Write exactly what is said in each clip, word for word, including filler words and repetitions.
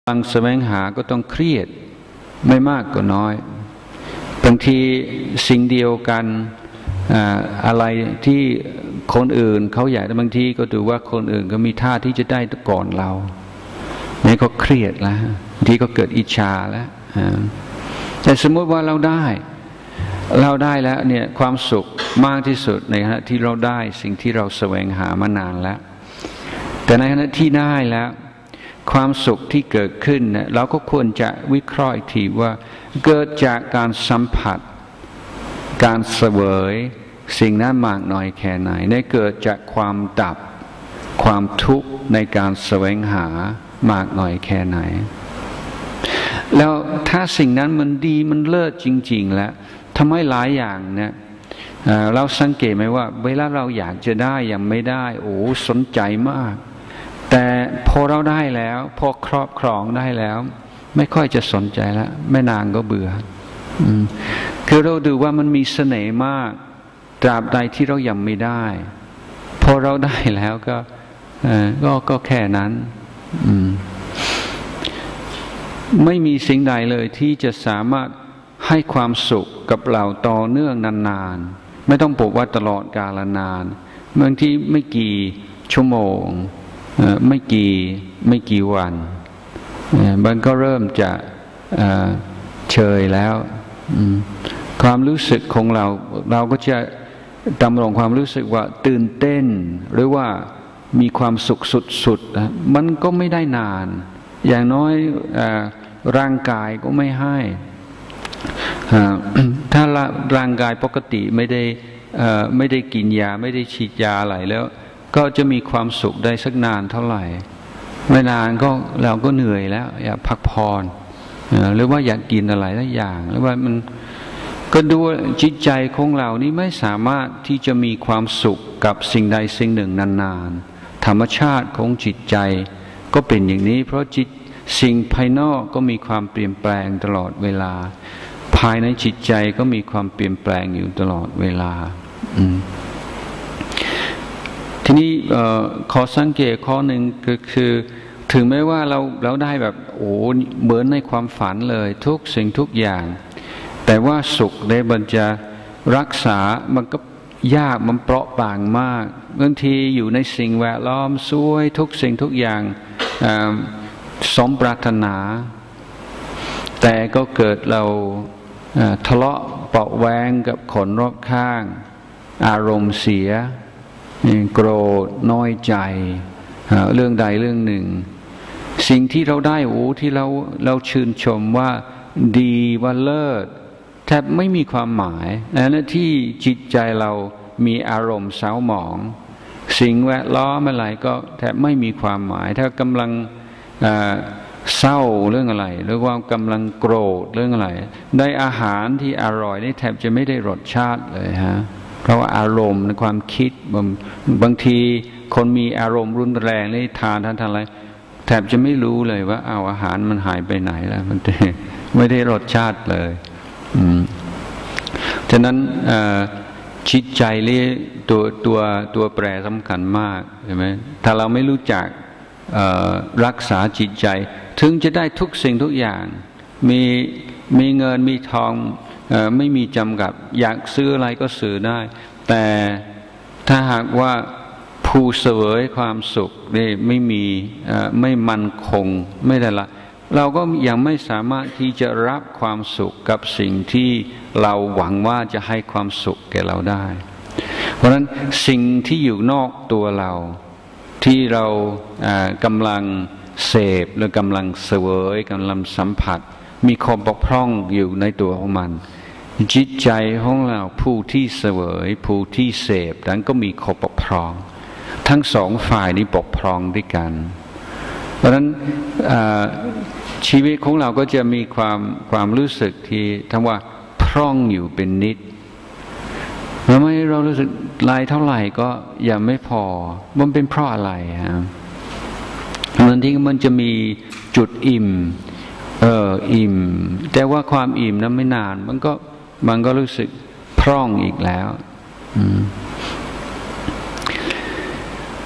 ลังแสวงหาก็ต้องเครียดไม่มากก็น้อยบางทีสิ่งเดียวกันอะไรที่คนอื่นเขาอยากแต่บางทีก็ดูว่าคนอื่นก็มีท่าที่จะได้ก่อนเราเนี่ยก็เครียดแล้วบางทีก็เกิดอิจฉาแล้วแต่สมมติว่าเราได้เราได้แล้วเนี่ยความสุขมากที่สุดในขณะที่เราได้สิ่งที่เราแสวงหามานานแล้วแต่ในขณะที่ได้แล้วความสุขที่เกิดขึ้นเนี่ยเราก็ควรจะวิเคราะห์อีกทีว่าเกิดจากการสัมผัสการเสวยสิ่งนั้นมากน้อยแค่ไหนได้เกิดจากความดับความทุกข์ในการแสวงหามากน้อยแค่ไหนแล้วถ้าสิ่งนั้นมันดีมันเลิศจริงๆแล้วทำให้หลายอย่างเนี่ยเราสังเกตไหมว่าเวลาเราอยากจะได้ยังไม่ได้โอ้สนใจมากแต่พอเราได้แล้วพอครอบครองได้แล้วไม่ค่อยจะสนใจแล้วไม่นานก็เบื่อคือเราดูว่ามันมีเสน่ห์มากตราบใดที่เรายังไม่ได้พอเราได้แล้วก็ก็ก็แค่นั้นไม่มีสิ่งใดเลยที่จะสามารถให้ความสุขกับเราต่อเนื่องนานๆไม่ต้องบอกว่าตลอดกาลนานบางทีไม่กี่ชั่วโมงไม่กี่ไม่กี่วันมันก็เริ่มจะเฉยแล้วความรู้สึกของเราเราก็จะดำรงความรู้สึกว่าตื่นเต้นหรือว่ามีความสุขสุดๆมันก็ไม่ได้นานอย่างน้อยร่างกายก็ไม่ให้ถ้าร่างกายปกติไม่ได้ไม่ได้กินยาไม่ได้ฉีดยาอะไรแล้วก็จะมีความสุขได้สักนานเท่าไหร่ไม่นานก็เราก็เหนื่อยแล้วอยากพักผ่อนหรือว่าอยากกินอะไรสักอย่างหรือว่ามันก็ดูจิตใจของเรานี่ไม่สามารถที่จะมีความสุขกับสิ่งใดสิ่งหนึ่งนานๆธรรมชาติของจิตใจก็เป็นอย่างนี้เพราะจิตสิ่งภายนอกก็มีความเปลี่ยนแปลงตลอดเวลาภายในจิตใจก็มีความเปลี่ยนแปลงอยู่ตลอดเวลาทีนี้ขอสังเกตข้อหนึ่งก็คือถึงแม้ว่าเราเราได้แบบโอ้เหมือนในความฝันเลยทุกสิ่งทุกอย่างแต่ว่าสุขได้มันจะรักษามันก็ยากมันเปราะบางมากบางทีอยู่ในสิ่งแวดล้อมสวยทุกสิ่งทุกอย่างสมปรารถนาแต่ก็เกิดเราทะเลาะเปาะแวงกับคนรอบข้างอารมณ์เสียโกรธน้อยใจเรื่องใดเรื่องหนึ่งสิ่งที่เราได้โอ้ที่เราเราชื่นชมว่าดีว่าเลิศแทบไม่มีความหมายและที่จิตใจเรามีอารมณ์เศร้าหมองสิ่งแวดล้อมอะไรก็แทบไม่มีความหมายถ้ากำลังเศร้าเรื่องอะไรหรือว่ากำลังโกรธเรื่องอะไรได้อาหารที่อร่อยนี่แทบจะไม่ได้รสชาติเลยฮะเพราะว่าอารมณ์ในความคิดบางทีคนมีอารมณ์รุนแรงนี่ทานทานทานอะไรแทบจะไม่รู้เลยว่าเอาอาหารมันหายไปไหนแล้วมันไม่ได้รสชาติเลยฉะนั้นจิตใจนี่ตัวตัวตัวแปรสำคัญมากใช่ไหมถ้าเราไม่รู้จักรักษาจิตใจถึงจะได้ทุกสิ่งทุกอย่างมีมีเงินมีทองไม่มีจำกัดอยากซื้ออะไรก็ซื้อได้แต่ถ้าหากว่าผู้เสวยความสุขนี่ไม่มีไม่มั่นคงไม่ได้ละเราก็ยังไม่สามารถที่จะรับความสุขกับสิ่งที่เราหวังว่าจะให้ความสุขแก่เราได้เพราะฉะนั้นสิ่งที่อยู่นอกตัวเราที่เรากำลังเสพหรือกำลังเสวยกำลังสัมผัสมีข้อบกพร่องอยู่ในตัวของมันจิตใจของเราผู้ที่เสวยผู้ที่เสพนั้นก็มีข้อบกพร่องทั้งสองฝ่ายนี้บกพร่องด้วยกันเพราะฉะนั้นชีวิตของเราก็จะมีความความรู้สึกที่ทั้งว่าพร่องอยู่เป็นนิดทำไมเรารู้สึกลายเท่าไหร่ก็ยังไม่พอมันเป็นเพราะอะไรฮะบางทีมันจะมีจุดอิ่มเอออิ่มแต่ว่าความอิ่มนั้นไม่นานมันก็มันก็รู้สึก พร่องอีกแล้ว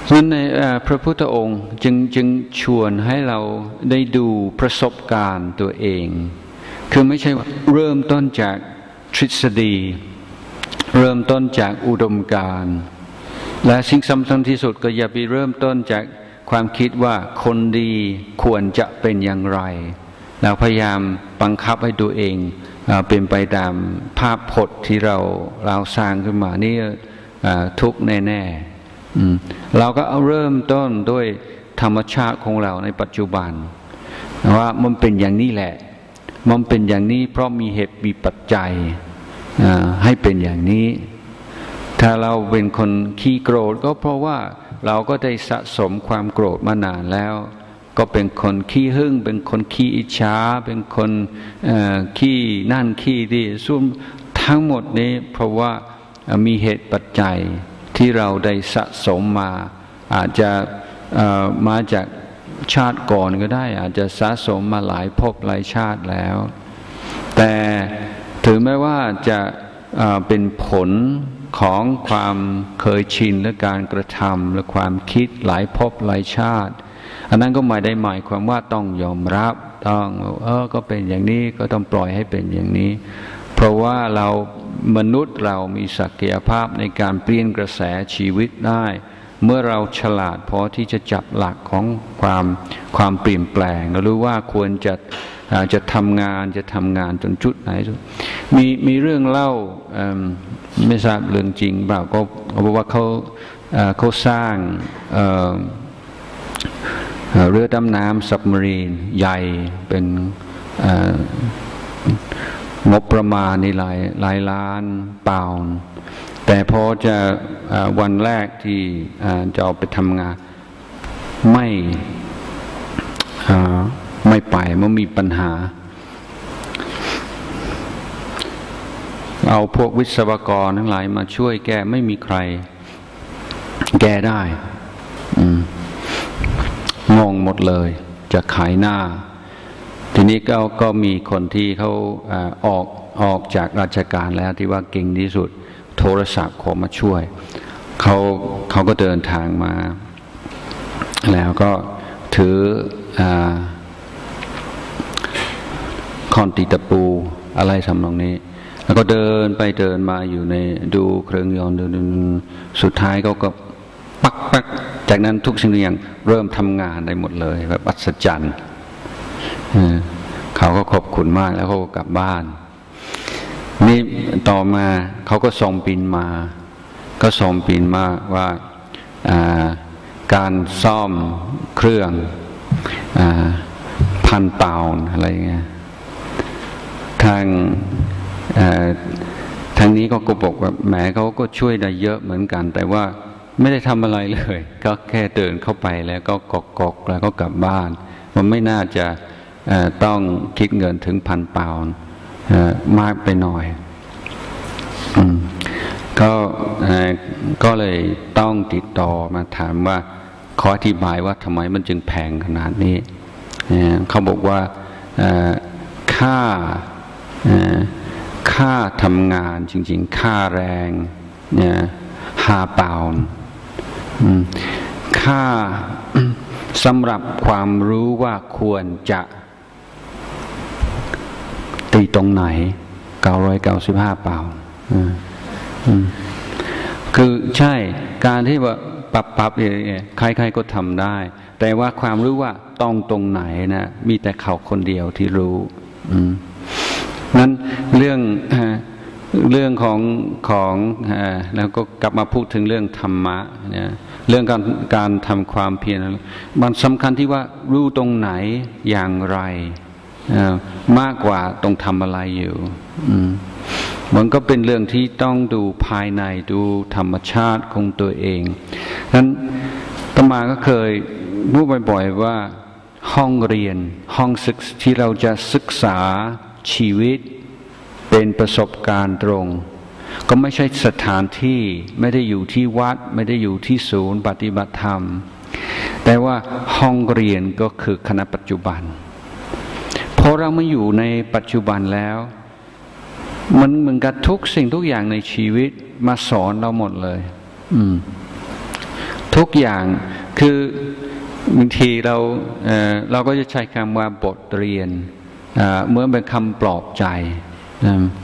นั้นในพระพุทธองค์จึงจึงชวนให้เราได้ดูประสบการณ์ตัวเองคือไม่ใช่ว่าเริ่มต้นจากทฤษฎีเริ่มต้นจากอุดมการณ์และสิ่งสำคัญที่สุดก็อย่าไปเริ่มต้นจากความคิดว่าคนดีควรจะเป็นอย่างไรแล้วพยายามบังคับให้ตัวเองเป็นไปตามภาพพจน์ที่เราเราสร้างขึ้นมานี่ทุกแน่ๆเราก็เอาเริ่มต้นด้วยธรรมชาติของเราในปัจจุบันว่ามันเป็นอย่างนี้แหละมันเป็นอย่างนี้เพราะมีเหตุมีปัจจัยให้เป็นอย่างนี้ถ้าเราเป็นคนขี้โกรธก็เพราะว่าเราก็ได้สะสมความโกรธมานานแล้วก็เป็นคนขี้หึ่งเป็นคนขี้อิจฉาเป็นคนขี้นั่นขี้นี่ส่วนทั้งหมดนี้เพราะว่ามีเหตุปัจจัยที่เราได้สะสมมาอาจจะมาจากชาติก่อนก็ได้อาจจะสะสมมาหลายภพหลายชาติแล้วแต่ถึงแม้ว่าจะเป็นผลของความเคยชินและการกระทำและความคิดหลายภพหลายชาติอันนั้นก็ไม่ได้หมายความว่าต้องยอมรับต้องเออก็เป็นอย่างนี้ก็ต้องปล่อยให้เป็นอย่างนี้เพราะว่าเรามนุษย์เรามีศักยภาพในการเปลี่ยนกระแสชีวิตได้เมื่อเราฉลาดพอที่จะจับหลักของความความเปลี่ยนแปลงเรารู้ว่าควรจะจะทำงานจะทำงานจนจุดไหนมีมีเรื่องเล่าไม่ทราบเรื่องจริงเปล่าก็บอกว่าเขาเขาสร้างเรือดำน้ำซับมารีนใหญ่เป็นงบประมาณในหลายหลายล้านปอนด์แต่พอจะวันแรกที่จะเอาไปทำงานไม่ไม่ไปมันมีปัญหาเอาพวกวิศวกรทั้งหลายมาช่วยแก้ไม่มีใครแก้ได้งงหมดเลยจะขายหน้าทีนี้ก็ก็มีคนที่เขาออกออกจากราชการแล้วที่ว่าเก่งที่สุดโทรศัพท์ขอมาช่วยเขาเขาก็เดินทางมาแล้วก็ถือคอนติตะปูอะไรทำตรงนี้แล้วก็เดินไปเดินมาอยู่ในดูเครื่องยนต์สุดท้ายเขาก็ปักปักจากนั้นทุกสิ่งทุกอย่างเริ่มทำงานได้หมดเลยแบบอัศจรรย์เขาก็ขอบคุณมากแล้วเขาก็กลับบ้านนี่ต่อมาเขาก็ส่งบินมาก็ส่งบินมาว่าการซ่อมเครื่องพันเปาอะไรเงี้ยทางทางนี้ก็ก็บอกว่าแหมเขาก็ช่วยได้เยอะเหมือนกันแต่ว่าไม่ได้ทำอะไรเลยก็แค่เดินเข้าไปแล้วก็กอกกอกแล้วก็กลับบ้านมันไม่น่าจะต้องคิดเงินถึงพันเปาน์มากไปหน่อยก็ก็เลยต้องติดต่อมาถามว่าขออธิบายว่าทำไมมันจึงแพงขนาดนี้เขาบอกว่าค่าค่าทำงานจริงๆค่าแรงเนี่ยห้าเปาน์ค่าสำหรับความรู้ว่าควรจะตีตรงไหนเก้าร้อยเก้าสิบห้าเปาน์คือใช่การที่ว่าปรับปรับเนี่ยใครๆก็ทำได้แต่ว่าความรู้ว่าต้องตรงไหนนะมีแต่เขาคนเดียวที่รู้นั้นเรื่องเรื่องของของแล้วก็กลับมาพูดถึงเรื่องธรรมะเนี่ยเรื่องการการทำความเพียรมันสำคัญที่ว่ารู้ตรงไหนอย่างไรมากกว่าตรงทำอะไรอยู่มันก็เป็นเรื่องที่ต้องดูภายในดูธรรมชาติของตัวเองนั้นอาตมาก็เคยพูดบ่อยๆว่าห้องเรียนห้องศึกษาที่เราจะศึกษาชีวิตเป็นประสบการณ์ตรงก็ไม่ใช่สถานที่ไม่ได้อยู่ที่วัดไม่ได้อยู่ที่ศูนย์ปฏิบัติธรรมแต่ว่าห้องเรียนก็คือขณะปัจจุบันพอเรามาอยู่ในปัจจุบันแล้วมันเหมือนกับทุกสิ่งทุกอย่างในชีวิตมาสอนเราหมดเลยอืมทุกอย่างคือบางทีเราเอ่อเราก็จะใช้คำว่าบทเรียนเอ่อเหมือนเป็นคำปลอบใจ